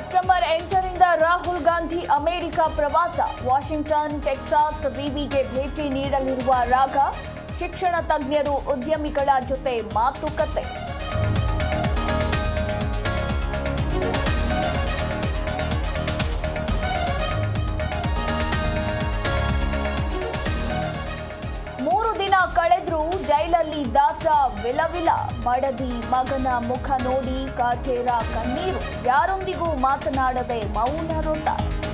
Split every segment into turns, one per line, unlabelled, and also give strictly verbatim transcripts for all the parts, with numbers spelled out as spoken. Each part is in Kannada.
ಸೆಪ್ಟೆಂಬರ್ ಎಂಟರಿಂದ ರಾಹುಲ್ ಗಾಂಧಿ ಅಮೆರಿಕ ಪ್ರವಾಸ. ವಾಷಿಂಗ್ಟನ್, ಟೆಕ್ಸಾಸ್ ವಿವಿಗೆ ಭೇಟಿ ನೀಡಲಿರುವ ರಾಘ. ಶಿಕ್ಷಣ ತಜ್ಞರು, ಉದ್ಯಮಿಗಳ ಜೊತೆ ಮಾತುಕತೆ. ಮೂರು ದಿನ ಕಳೆದ್ರೂ ಜೈಲಲ್ಲಿ ದಾಸ ವಿಲವಿಲ. ಮಡದಿ ಮಗನ ಮುಖ ನೋಡಿ ಕಾಟೇರ ಕಣ್ಣೀರು. ಯಾರೊಂದಿಗೂ ಮಾತನಾಡದೆ ಮೌನ ವೃತ.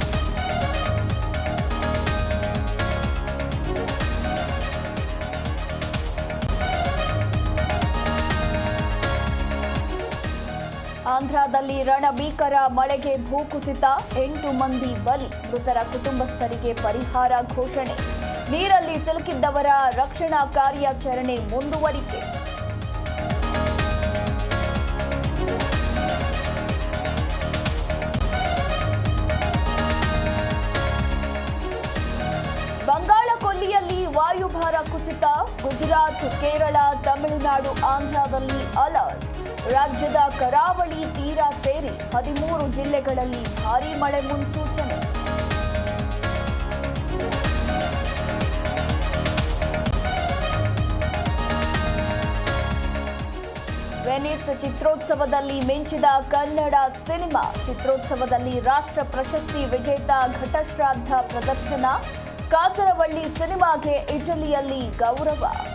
ಆಂಧ್ರದಲ್ಲಿ ರಣಭೀಕರ ಮಳೆಗೆ ಭೂಕುಸಿತ. ಎಂಟು ಮಂದಿ ಬಲಿ. ಮೃತರ ಕುಟುಂಬಸ್ಥರಿಗೆ ಪರಿಹಾರ ಘೋಷಣೆ. ನೀರಲ್ಲಿ ಸಿಲುಕಿದ್ದವರ ರಕ್ಷಣಾ ಕಾರ್ಯಾಚರಣೆ ಮುಂದುವರಿಕೆ. ಬಂಗಾಳ ಕೊಲ್ಲಿಯಲ್ಲಿ ವಾಯುಭಾರ ಕುಸಿತ. ಗುಜರಾತ್, ಕೇರಳ, ತಮಿಳುನಾಡು, ಆಂಧ್ರದಲ್ಲಿ ಅಲರ್ಟ್. ರಾಜ್ಯದ ಕರಾವಳಿ ತೀರ ಸೇರಿ ಹದಿಮೂರು ಜಿಲ್ಲೆಗಳಲ್ಲಿ ಭಾರೀ ಮಳೆ ಮುನ್ಸೂಚನೆ. ವೆನಿಸ್ ಚಿತ್ರೋತ್ಸವದಲ್ಲಿ ಮಿಂಚಿದ ಕನ್ನಡ ಸಿನಿಮಾ. ಚಿತ್ರೋತ್ಸವದಲ್ಲಿ ರಾಷ್ಟ್ರ ಪ್ರಶಸ್ತಿ ವಿಜೇತ ಘಟಶ್ರಾದ್ದ ಪ್ರದರ್ಶನ. ಕಾಸರವಳ್ಳಿ ಸಿನಿಮಾಗೆ ಇಟಲಿಯಲ್ಲಿ ಗೌರವ.